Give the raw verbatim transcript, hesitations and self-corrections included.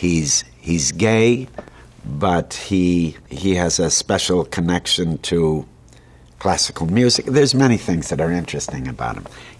he's he's gay, but he he has a special connection to classical music. There's many things that are interesting about him.